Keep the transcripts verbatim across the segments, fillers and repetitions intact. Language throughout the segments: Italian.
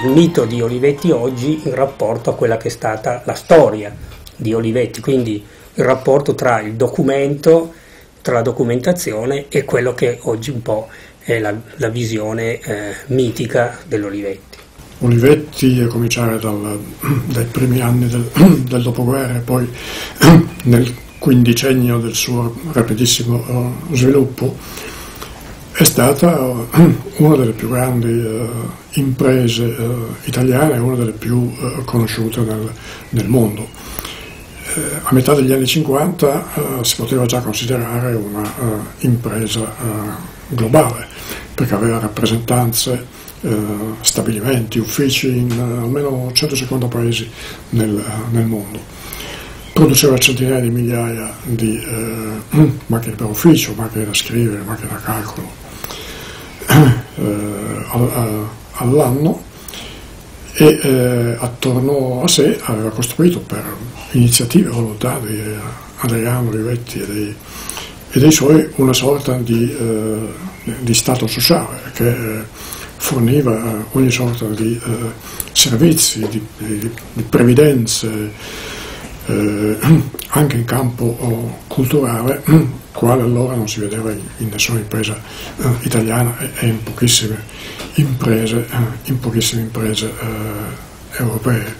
il mito di Olivetti oggi in rapporto a quella che è stata la storia di Olivetti, quindi il rapporto tra il documento, tra la documentazione e quello che oggi un po' è la, la visione eh, mitica dell'Olivetti. Olivetti, a cominciare dal, dai primi anni del, del dopoguerra e poi nel quindicennio del suo rapidissimo uh, sviluppo, è stata uh, una delle più grandi uh, imprese uh, italiane, una delle più uh, conosciute nel, nel mondo. Uh, a metà degli anni cinquanta uh, si poteva già considerare una uh, impresa uh, globale, perché aveva rappresentanze, Uh, stabilimenti, uffici in uh, almeno centocinquanta paesi nel, uh, nel mondo. Produceva centinaia di migliaia di uh, macchine per ufficio, macchine da scrivere, macchine da calcolo uh, all, uh, all'anno e uh, attorno a sé aveva costruito, per iniziative e volontà di uh, Adriano Olivetti e dei, e dei suoi, una sorta di, uh, di stato sociale che uh, forniva uh, ogni sorta di uh, servizi, di, di, di previdenze, uh, anche in campo uh, culturale, uh, quale allora non si vedeva in, in nessuna impresa uh, italiana e, e in pochissime imprese, uh, in pochissime imprese uh, europee.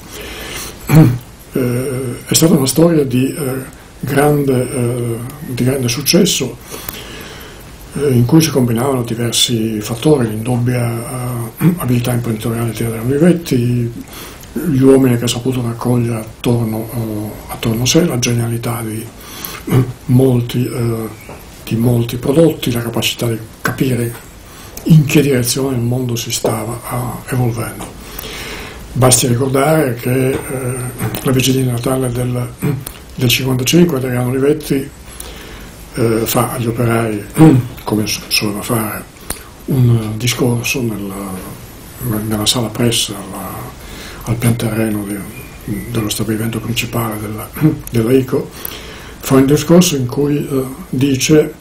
Uh, è stata una storia di, uh, grande, uh, di grande successo, in cui si combinavano diversi fattori: l'indubbia uh, abilità imprenditoriale di Adriano Olivetti, gli uomini che ha saputo raccogliere attorno, uh, attorno a sé, la genialità di, uh, molti, uh, di molti prodotti, la capacità di capire in che direzione il mondo si stava uh, evolvendo. Basti ricordare che uh, la vigilia di Natale del, uh, del cinquantacinque Adriano Olivetti Eh, fa agli operai, come soleva fare, un discorso nella, nella sala pressa alla, al pian terreno de, dello stabilimento principale della, della I C O. Fa un discorso in cui eh, dice: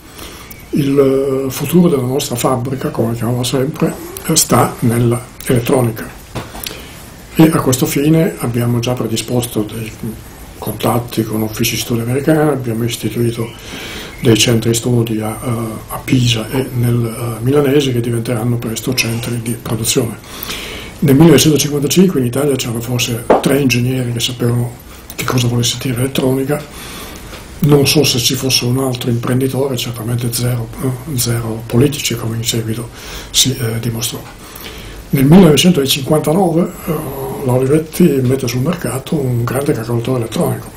il futuro della nostra fabbrica, come chiamava sempre, sta nell'elettronica, e a questo fine abbiamo già predisposto dei contatti con uffici studi americani, abbiamo istituito dei centri studi a, a Pisa e nel uh, milanese, che diventeranno presto centri di produzione. Nel millenovecentocinquantacinque in Italia c'erano forse tre ingegneri che sapevano che cosa volesse dire elettronica, non so se ci fosse un altro imprenditore, certamente zero, uh, zero politici, come in seguito si uh, dimostrò. Nel millenovecentocinquantanove uh, la Olivetti mette sul mercato un grande calcolatore elettronico,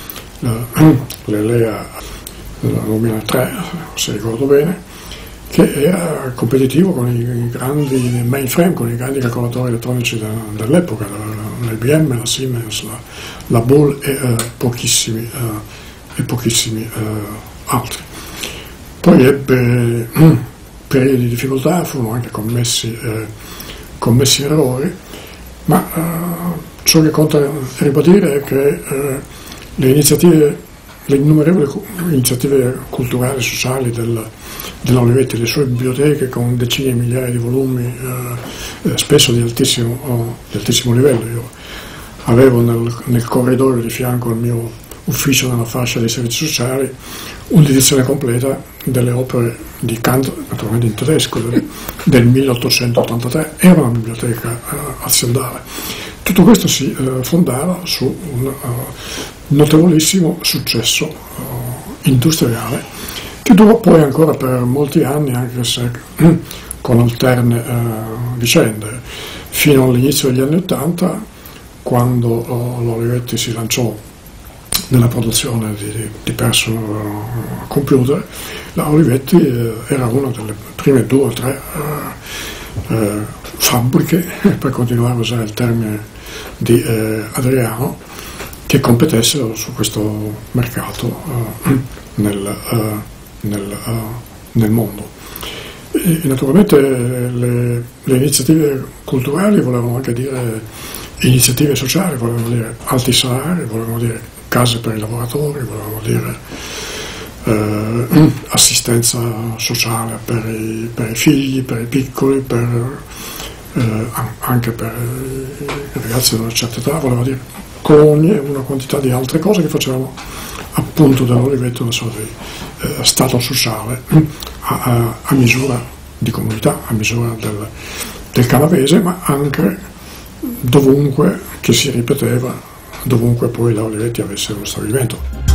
uh, l'Elea Lumina tre, se ricordo bene, che era competitivo con i grandi mainframe, con i grandi calcolatori elettronici dell'epoca, l'I B M, la Siemens, la, la Ball e eh, pochissimi, eh, e pochissimi eh, altri. Poi ebbe mm, periodi di difficoltà, furono anche commessi, eh, commessi errori, ma eh, ciò che conta ribadire è che eh, le iniziative Le innumerevoli iniziative culturali e sociali del, della Olivetti, le sue biblioteche con decine di migliaia di volumi, eh, spesso di altissimo, oh, di altissimo livello. Io avevo nel, nel corridoio di fianco al mio ufficio, nella fascia dei servizi sociali, un'edizione completa delle opere di Kant, naturalmente in tedesco, del, del milleottocentottantatré. Era una biblioteca eh, aziendale. Tutto questo si eh, fondava su un uh, notevolissimo successo uh, industriale, che durò poi ancora per molti anni, anche se con alterne uh, vicende, fino all'inizio degli anni Ottanta, quando uh, l'Olivetti si lanciò nella produzione di, di personal uh, computer. La Olivetti uh, era una delle prime due o tre uh, uh, fabbriche, per continuare a usare il termine di eh, Adriano, che competessero su questo mercato uh, nel, uh, nel, uh, nel mondo. E, naturalmente le, le iniziative culturali volevano anche dire iniziative sociali, volevano dire alti salari, volevano dire case per i lavoratori, volevano dire eh, assistenza sociale per i, per i figli, per i piccoli, per eh, anche per i ragazzi di una certa età, voleva dire colonie e una quantità di altre cose che facevano appunto dell'oliveto una sorta di eh, stato sociale a, a, a misura di comunità, a misura del, del canavese, ma anche dovunque che si ripeteva, dovunque poi la Olivetti avesse uno stabilimento.